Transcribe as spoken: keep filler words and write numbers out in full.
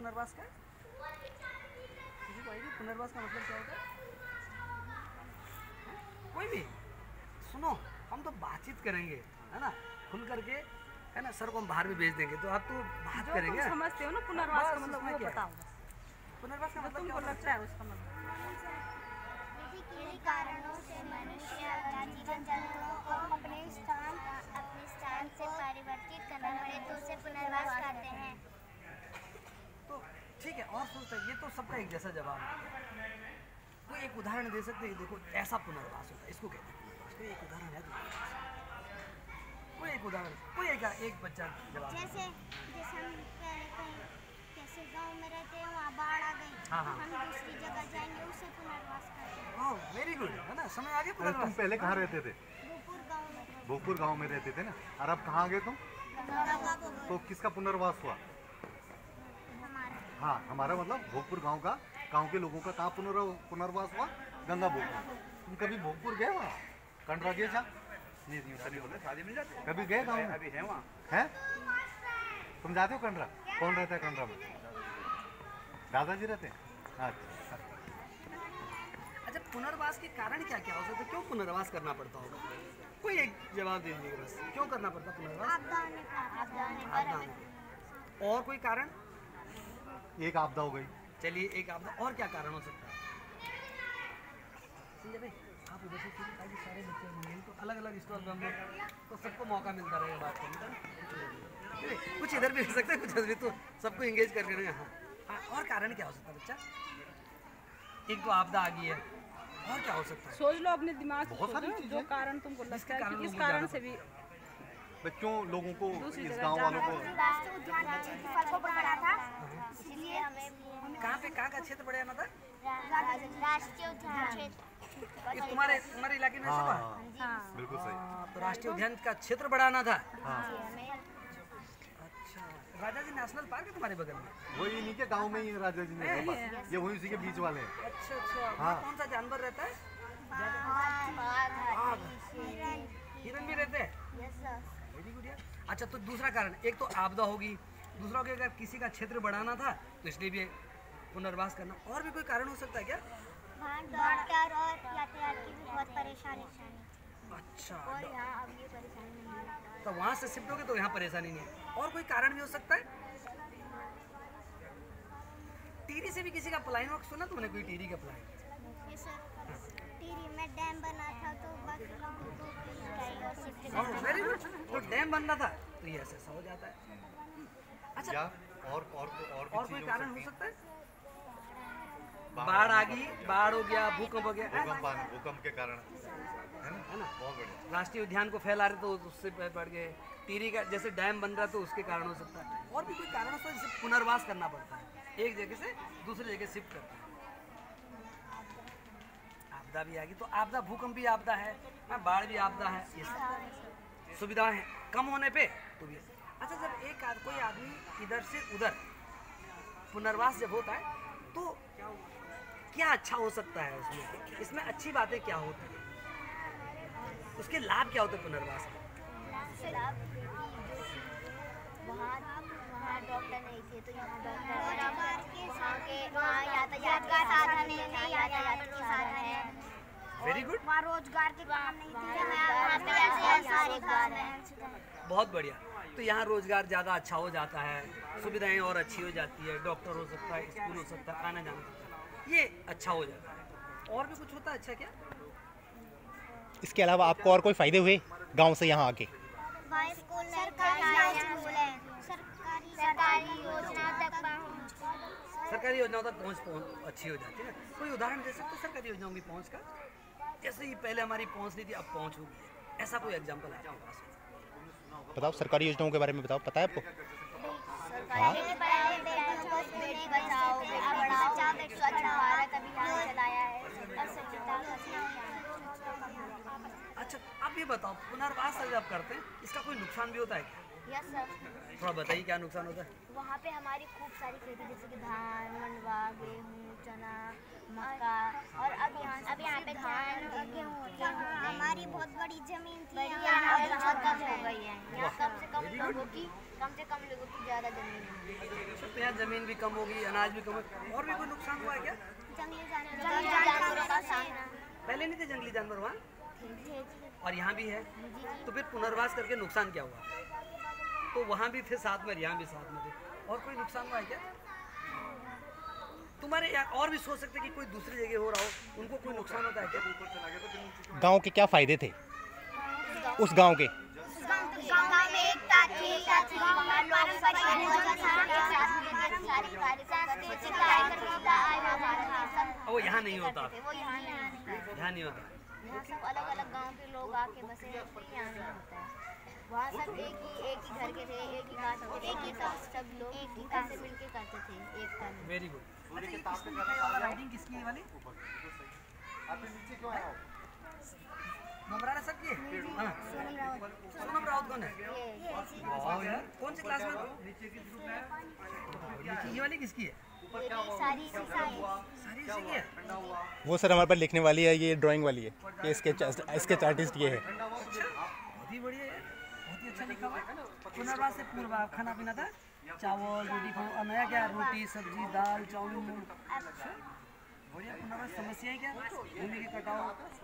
पुनर्वास का? किसी को आइडिया पुनर्वास का मतलब क्या होता है? कोई भी सुनो, हम तो बातचीत करेंगे, है ना, खुल करके, है ना। सर को हम बाहर भी भेज देंगे, तो आप तो बात करेंगे। समझते हो ना पुनर्वास का मतलब, वो बताओ। पुनर्वास का मतलब तुमको लगता है उसका मतलब? किन्हीं कारणों से मनुष्य जीवन जंतुओं को अपने स्थान अपने स्थान से परिवर्तित करने हेतु उसे पुनर्वास कहते हैं। तो ठीक है, और सोचते हैं, ये तो सबका एक जैसा जवाब है। कोई एक उदाहरण दे सकते हैं? देखो ऐसा पुनर्वास होता है, इसको कहते हैं पुनर्वास। कोई एक उदाहरण है तो कोई एक उदाहरण, कोई एक एक बच्चा जवाब। जैसे जैसे हम पहले कहीं जैसे गांव में रहते हैं, वहाँ बाढ़ आ गई, हाँ, हाँ। हम दूसरी जगह जाएंगे, उसे पुनर्वास करते हैं। ओह वेरी गुड, है ना, समय आ गया पुनर्वास। तुम पहले कहाँ रहते थे? भोजपुर गांव में। भोजपुर गांव में रहते थे ना, और अब कहाँ गए तुम? गंगा को तो किसका पुनर्वास हुआ? हमारा। हाँ, हमारा मतलब भोजपुर गांव का, गांव के लोगों का कहाँ पुनर्वास हुआ? गंगा भोजपुर। तुम कभी भोजपुर गए वहाँ? कंडरा गए था? नहीं नहीं बोले, शादी मिल जाती। कभी गए गाँव में? अभी है वहाँ है? तुम जाते हो कंडरा? कौन रहता है कंडरा में? दादाजी रहते हैं। अच्छा, अच्छा, पुनर्वास के कारण क्या क्या हो सकता है? क्यों पुनर्वास करना पड़ता होगा? कोई एक जवाब दे दीजिए बस, क्यों करना पड़ता पुनर्वास? आपदा आने पर आपदा आने पर आपदा हमें आने। और कोई कारण? एक आपदा हो गई। चलिए एक आपदा, और क्या कारण हो सकता है? संजय भाई आप उधर से चलिए, ताकि सारे बच्चे होंगे तो अलग अलग स्टॉल पर हम लोग, तो सबको मौका मिलता रहेगा बात करने का। कुछ इधर भी हो सकता है, कुछ इधर भी, तो सबको इंगेज करके रहेंगे। हाँ हाँ, और कारण क्या हो सकता है बच्चा? एक तो आपदा आ गई है, और क्या हो सकता है? सोच लो अपने दिमाग से, बहुत सारी सोचो जो चीजें। कारण तुमको लगता है कारण कि इस लोगों कारण को से भी बच्चों लोगों को, दूसरी इस जगह गांव वालों को राष्ट्रीय उद्यान का क्षेत्रफल को बढ़ाना था, इसलिए हमें कहाँ पे कहाँ का क्षेत्र बढ़ाना था? राष्ट्रीय उद्यान क्षेत्र। ये तुम्हारे तुम्हारे इलाके में ऐसा हुआ? हाँ, हाँ बिल्कुल सही। हाँ, तो राष्ट्रीय उद्यान का क्षेत्र बढ़ाना था। हाँ, अच्छा, राजा जी नेशनल पार्क है तुम्हारे बगल में? वही इन्हीं के गांव में ही राजा जी ने पास, ये वही उसी के बीच वाले हैं। अच्छा अच्छा, हाँ। वहाँ कौन सा जानवर रहता है? बाघ, हिरन भी रहते हैं। वेरी गुड यार। अच्छा, तो दूसरा कारण, एक तो आपदा होगी, दूसरा हो गया अगर किसी का क्षेत्र बढ़ाना था तो इसलिए भी पुनर्वास करना। और भी कोई कारण हो सकता है क्या? वहाँ डॉक्टर और यातायात की भी बहुत परेशानी है। अच्छा, और यहाँ अब ये परेशानी नहीं है। तो वहाँ से शिफ्ट होगे तो यहाँ परेशानी नहीं है। और कोई कारण भी हो सकता है? टीरी से भी किसी का पलायन हो सुना तुमने? कोई टीरी का पलायन? ये सर टीरी में डैम बना था, तो बस गाँव को कहीं और शिफ्ट और वेरी गुड, तो डैम बनना था तो ये ऐसा ऐसा हो जाता है। अच्छा, या और और और, और कोई कारण हो सकता है? बाढ़ आ गई, बाढ़ हो गया, भूकंप हो गया, भूकंप आने- भूकंप के कारण, है ना, है ना। बहुत बढ़िया। राष्ट्रीय उद्यान को फैला रहे तो उससे बढ़ गए। टीरी का जैसे डैम बन रहा तो उसके कारण हो सकता है। और भी कोई कारण हो सकता है जिससे पुनर्वास करना पड़ता है, एक जगह से दूसरी जगह शिफ्ट करता है। आपदा भी आ गई, तो आपदा, भूकंप भी आपदा है, हाँ, बाढ़ भी आपदा है। ये सब सुविधाएं हैं कम होने पे तो भी। अच्छा, जब एक आद, कोई आदमी इधर से उधर पुनर्वास जब होता है तो क्या अच्छा हो सकता है उसमें? इसमें अच्छी बातें क्या होती है? उसके लाभ क्या होते हैं पुनर्वास के? वहाँ वहाँ डॉक्टर नहीं थे, तो यहाँ डॉक्टर और वहाँ के वहाँ यातायात का साधन है, यातायात के साधन है। वेरी गुड, वहाँ रोजगार के काम नहीं थे, वहाँ पे ऐसे सारे काम हैं। बहुत बढ़िया। तो यहाँ रोजगार ज़्यादा अच्छा हो जाता है, सुविधाएं और अच्छी हो जाती है, डॉक्टर हो सकता है, स्कूल हो सकता है, आना जाना सकता है, ये अच्छा हो जाता है। और भी कुछ होता है अच्छा क्या? इसके अलावा आपको और कोई फ़ायदे हुए गांव से यहाँ आके? वहाँ स्कूल सरकारी स्कूल है, सरकारी सरकारी योजना तक पहुँच। सरकारी योजनाओं तक पहुँच पहुँच अच्छी हो जाती है ना। कोई उदाहरण दे सकते हो सरकारी योजनाओं की पहुँच का? जैसे ही पहले हमारी पहुँच नहीं थी, अब पहुँच होगी, ऐसा कोई एग्जाम्पल है आपके पास? बताओ, सरकारी योजनाओं के बारे में बताओ, पता है आपको? हाँ, बेटी बचाओ बेटी पढ़ाओ, स्वच्छ भारत अभियान चलाया है, और स्वच्छता अच्छा, आप ये बताओ, पुनर्वास अगर आप करते हैं इसका कोई नुकसान भी होता है क्या? Yes sir. थोड़ा बताइए क्या नुकसान होता है? वहाँ पे हमारी खूब सारी खेती, जैसे कि धान, मंडवा, गेहूँ, चना, मक्का, और अब यहाँ अब यहाँ पे धान और गेहूँ होते हैं। हमारी बहुत बड़ी जमीन थी, यहाँ बहुत कम हो गई है। यहाँ कम से कम लोगों की कम से कम लोगों की ज़्यादा जमीन है। तो यहाँ जमीन भी कम होगी, अनाज भी कम होगी, और भी कोई नुकसान हुआ है क्या? जंगली जानवरों का सामना पहले नहीं थे जंगली जानवर वहाँ, थे। और यहाँ भी है, तो फिर पुनर्वास करके नुकसान क्या हुआ? तो वहाँ भी थे साथ में, यहाँ भी साथ में थे, और कोई नुकसान हुआ है क्या? तुम्हारे यहाँ और भी सोच सकते कि कोई दूसरी जगह हो रहा हो, उनको कोई नुकसान होता है क्या? गांव के क्या फायदे थे उस गांव के? गांव में एकता थी, वहाँ लोग परिवार सारी सांस्कृतिक कार्यक्रमों का आयोजन था। वो यहाँ नहीं होता, वो यहाँ नहीं होता है। यहाँ नहीं होता। यहाँ सब अलग अलग गांव के लोग आके बसे रहते हैं, यहाँ नहीं होता है। वहाँ सब एक ही एक ही घर के थे, एक ही कास्ट के, एक ही सब सब लोग एक ही कास्ट से मिलके करते थे, एकता में। Very good. अच्छा, ये किसने लिखा है वाला राइटिंग किसकी है वाली? नम्रारा सब की है? हाँ। सोनम राउत कौन है? वाह यार, कौन सी क्लास में हो? ये वाली किसकी है? ये सारी सारी सारी इसी की है? वो सर हमारे पास लिखने वाली है, ये ड्राइंग वाली है, ये स्केच स्केच आर्टिस्ट ये है। बहुत ही बढ़िया है, बहुत ही अच्छा लिखा हुआ है। पुनर्वास से पूर्व खाना पीना था चावल रोटी, और नया क्या? रोटी सब्जी दाल चावल मूंग। अच्छा बढ़िया। पुनर्वास समस्याएं क्या? भूमि के कटाव,